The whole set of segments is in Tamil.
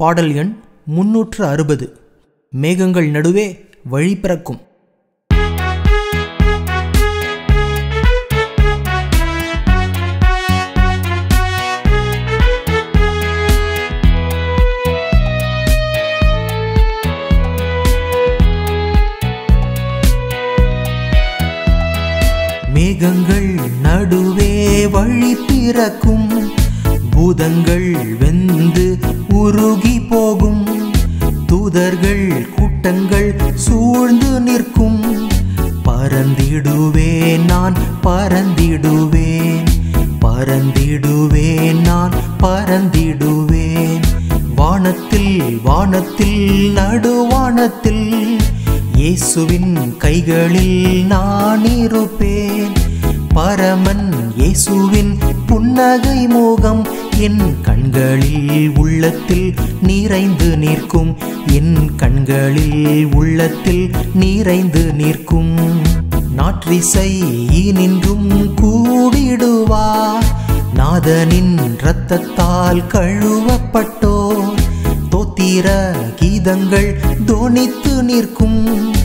பாடல் எண் 360. மேகங்கள் நடுவே வழி பிறக்கும். மேகங்கள் நடுவே வழி பிறக்கும், பூதங்கள் வெந்து உருகி போகும், தூதர்கள் கூட்டங்கள் சூழ்ந்து நிற்கும். பறந்திடுவேன் நான் பறந்திடுவேன், பறந்திடுவேன் நான் பறந்திடுவேன். வானத்தில் வானத்தில் நடுவானத்தில் இயேசுவின் கைகளில் நான் இருப்பேன். பரமன் இயேசுவின் புன்னகை முகம் என் கண்களில் உள்ளத்தில் நிறைந்து நிற்கும், என் கண்களில் உள்ளத்தில் நிறைந்து நிற்கும். நாற்றிசை நின்றும் கூடிடுவார், நாதனின் இரத்தத்தால் கழுவப்பட்டோர். தோத்திர கீதங்கள் தொனித்து நிற்கும்.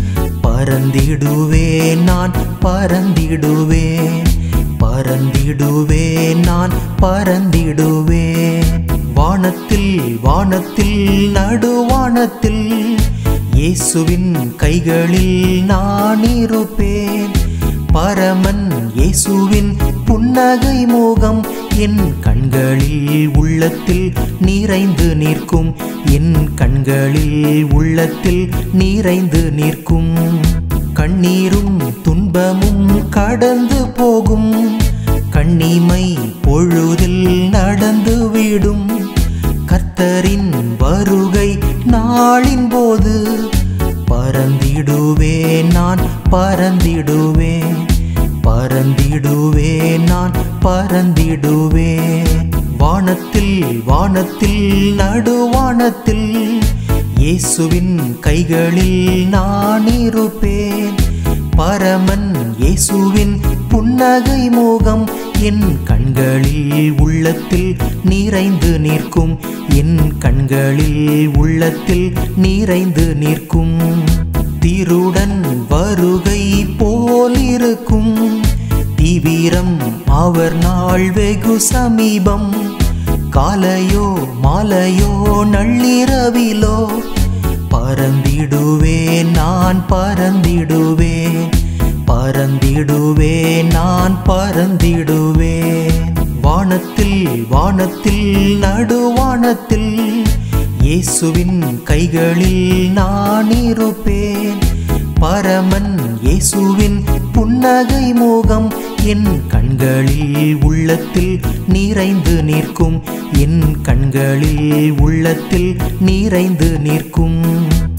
பறந்திடுவேன் நான் பறந்திடுவேன், பறந்திடுவேன் நான் பறந்திடுவேன். வானத்தில் வானத்தில் நடுவானத்தில் இயேசுவின் கைகளில் நான் இருப்பேன். பரமன் இயேசுவின் புன்னகை முகம் என் கண்களில் உள்ளத்தில் நிறைந்து நிற்கும், என் கண்களில் உள்ளத்தில் நிறைந்து நிற்கும். கண்ணீரும் துன்பமும் கடந்து போகும், கண்ணிமை பொழுதில் நடந்துவிடும். கர்த்தரின் வருகை நாளின் போது பறந்திடுவேன் நான் பறந்திடுவேன், பறந்திடுவேன் நான் பறந்திடுவேன். வானத்தில் வானத்தில் நடுவானத்தில் இயேசுவின் கைகளில் நான் இருப்பேன். பரமன் இயேசுவின் புன்னகை முகம் என் கண்களில் உள்ளத்தில் நிறைந்து நிற்கும், என் கண்களில் உள்ளத்தில் நிறைந்து நிற்கும். திருடன் வருகை போலிருக்கும், தீவிரம் அவர் நாள் வெகு சமீபம். காலையோ மாலையோ நள்ளிரவிலோ பறந்திடுவேன் நான் பறந்திடுவேன், பறந்திடுவேன் நான் பறந்திடுவேன். வானத்தில் வானத்தில் நடுவானத்தில் இயேசுவின் கைகளில் நான் இருப்பேன். பரமன் இயேசுவின் புன்னகை முகம் என் கண்களில் உள்ளத்தில் நிறைந்து நிற்கும், என் கண்களில் உள்ளத்தில் நிறைந்து நிற்கும்.